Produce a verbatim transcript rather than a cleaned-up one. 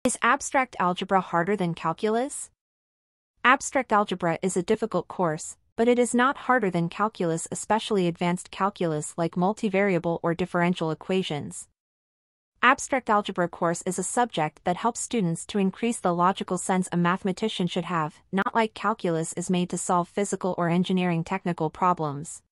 Is abstract algebra harder than calculus? Abstract algebra is a difficult course, but it is not harder than calculus, especially advanced calculus like multivariable or differential equations. Abstract algebra course is a subject that helps students to increase the logical sense a mathematician should have, not like calculus is made to solve physical or engineering technical problems.